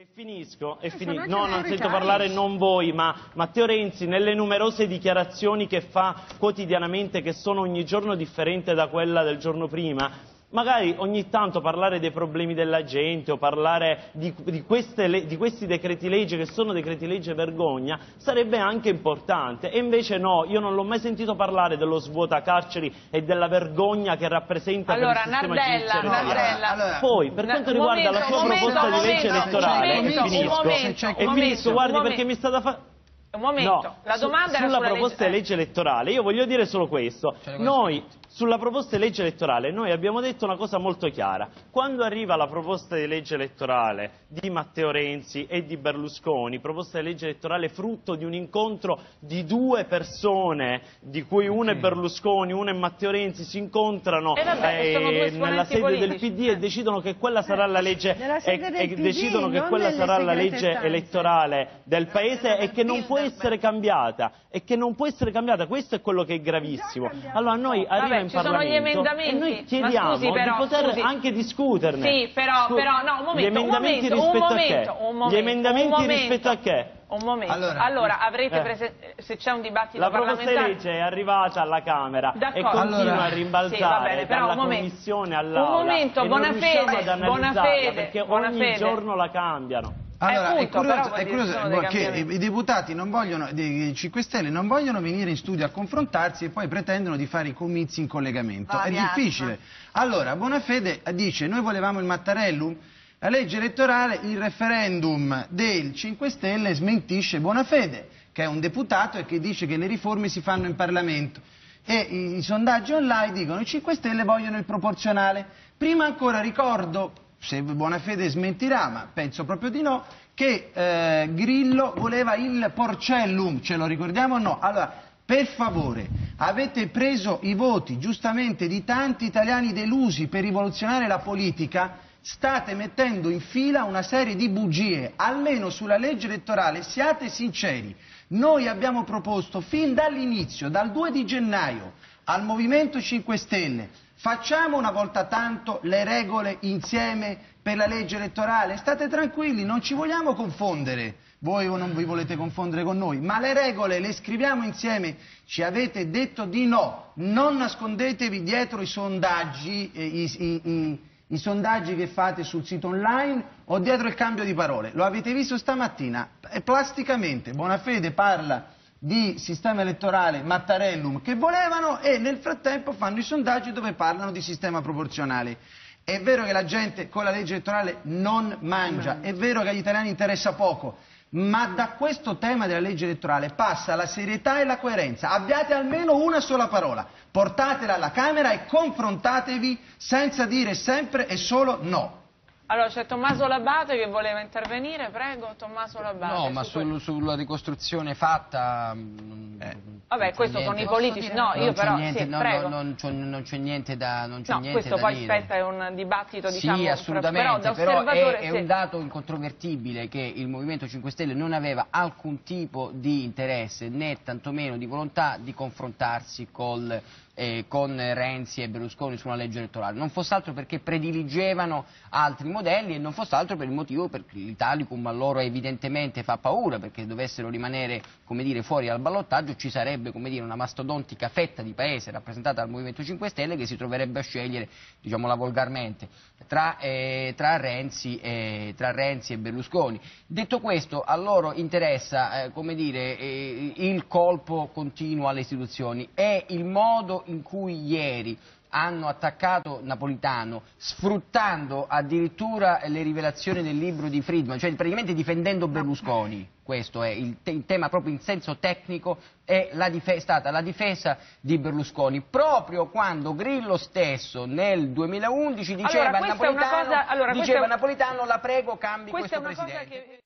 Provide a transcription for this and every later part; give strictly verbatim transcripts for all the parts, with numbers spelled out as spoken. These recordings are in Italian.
E finisco, e finisco. No, non sento parlare non voi, ma Matteo Renzi nelle numerose dichiarazioni che fa quotidianamente, che sono ogni giorno differente da quella del giorno prima. Magari ogni tanto parlare dei problemi della gente o parlare di, di, queste, di questi decreti legge che sono decreti legge vergogna sarebbe anche importante, e invece no, io non l'ho mai sentito parlare dello svuota carceri e della vergogna che rappresenta allora, per il sistema Nardella, giudiziario. Nardella. Allora, poi per quanto riguarda momento, la sua momento, proposta momento, di legge elettorale, momento, e finisco, momento, e momento, finisco guardi momento. perché mi è stata fatta... Un momento, no, la domanda su, era sulla sulla proposta di legge elettorale, io voglio dire solo questo, noi sulla proposta di legge elettorale noi abbiamo detto una cosa molto chiara: quando arriva la proposta di legge elettorale di Matteo Renzi e di Berlusconi, proposta di legge elettorale frutto di un incontro di due persone, di cui una è Berlusconi, una è Matteo Renzi, si incontrano eh vabbè, eh, nella sede politici. del P D e decidono che quella sarà la legge e, e P D, decidono che quella sarà la legge stanze. elettorale del Paese e che non può essere cambiata, e che non può essere cambiata, questo è quello che è gravissimo. Allora noi arriva Vabbè, in ci sono gli Parlamento emendamenti, e noi chiediamo ma scusi, però, di poter scusi. anche discuterne. Sì, però, Scu però no, un momento, gli emendamenti un momento, rispetto un a momento, che? un momento, Gli emendamenti un momento. rispetto a che? Un momento, Allora, allora avrete eh. presen- se c'è un dibattito La proposta di parlamentare... legge è arrivata alla Camera e continua allora, a rimbalzare sì, va bene, però dalla un momento. Commissione all'Aula. Un momento, e buona non riusciamo fede, ad analizzarla buona fede, perché buona ogni fede. giorno la cambiano. Allora, Eh, è appunto, curioso, però è vuol dire curioso sono dei che cambiamenti. i deputati non vogliono, dei cinque Stelle non vogliono venire in studio a confrontarsi e poi pretendono di fare i comizi in collegamento. Ah, è piazza. difficile. Allora, Bonafede dice: noi volevamo il Mattarellum, la legge elettorale, il referendum del cinque Stelle smentisce Bonafede, che è un deputato e che dice che le riforme si fanno in Parlamento. E i, i sondaggi online dicono che i cinque Stelle vogliono il proporzionale. Prima ancora ricordo, se Bonafede smentirà, ma penso proprio di no, che eh, Grillo voleva il Porcellum, ce lo ricordiamo o no? Allora, per favore, avete preso i voti giustamente di tanti italiani delusi per rivoluzionare la politica, state mettendo in fila una serie di bugie, almeno sulla legge elettorale siate sinceri. Noi abbiamo proposto fin dall'inizio, dal due di gennaio, al Movimento cinque Stelle, facciamo una volta tanto le regole insieme per la legge elettorale, state tranquilli, non ci vogliamo confondere, voi o non vi volete confondere con noi, ma le regole le scriviamo insieme, ci avete detto di no, non nascondetevi dietro i sondaggi, eh, i, i, i, i sondaggi che fate sul sito online o dietro il cambio di parole, lo avete visto stamattina, e plasticamente Bonafede parla di sistema elettorale Mattarellum che volevano e nel frattempo fanno i sondaggi dove parlano di sistema proporzionale. È vero che la gente con la legge elettorale non mangia, è vero che agli italiani interessa poco, ma da questo tema della legge elettorale passa la serietà e la coerenza. Abbiate almeno una sola parola, portatela alla Camera e confrontatevi senza dire sempre e solo no. Allora c'è Tommaso Labate che voleva intervenire, prego Tommaso Labate. No, ma su sul, sulla ricostruzione fatta... Eh. Vabbè, questo niente. sono i politici, no, io non però, niente, sì, no, prego. no, non c'è non c'è niente da, non c'è No, niente questo da poi dire. aspetta, è un dibattito, diciamo, Sì, assolutamente, però da però osservatore... è, è sì. un dato incontrovertibile che il Movimento cinque Stelle non aveva alcun tipo di interesse, né tantomeno di volontà di confrontarsi col... Eh, con Renzi e Berlusconi su una legge elettorale, non fosse altro perché prediligevano altri modelli e non fosse altro per il motivo perché l'Italicum a loro evidentemente fa paura, perché dovessero rimanere, come dire, fuori dal ballottaggio ci sarebbe, come dire, una mastodontica fetta di paese rappresentata dal Movimento cinque Stelle che si troverebbe a scegliere, diciamola volgarmente, tra, eh, tra, Renzi e, tra Renzi e Berlusconi. Detto questo, a loro interessa, eh, come dire, eh, il colpo continuo alle istituzioni, è il modo in cui ieri hanno attaccato Napolitano, sfruttando addirittura le rivelazioni del libro di Friedman, cioè praticamente difendendo Berlusconi. Questo è il, te il tema proprio in senso tecnico, è la è stata la difesa di Berlusconi, proprio quando Grillo stesso nel duemilaundici diceva allora, a Napolitano, cosa, allora, diceva è... Napolitano la prego cambi questa questo è una Presidente. Cosa che...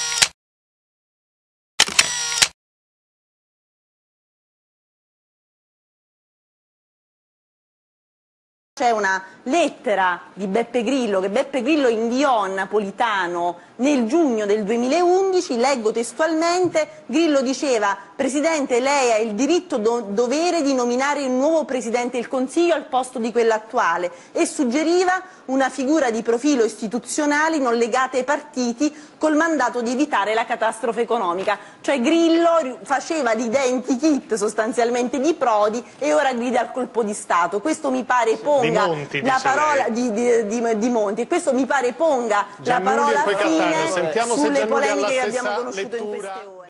C'è una lettera di Beppe Grillo che Beppe Grillo inviò a Napolitano nel giugno del duemilaundici, leggo testualmente, Grillo diceva: Presidente, lei ha il diritto do dovere di nominare il nuovo Presidente del Consiglio al posto di quello attuale, e suggeriva una figura di profilo istituzionale non legata ai partiti col mandato di evitare la catastrofe economica. Cioè Grillo faceva l'identikit sostanzialmente di Prodi e ora grida al colpo di Stato. Questo mi pare ponga Monti, la parola di, di, di, di Monti, e questo mi pare ponga Giannullio la parola e poi Cattaneo. fine Sentiamo se sulle Giannullio ha la polemiche che stessa abbiamo conosciuto in lettura. queste ore.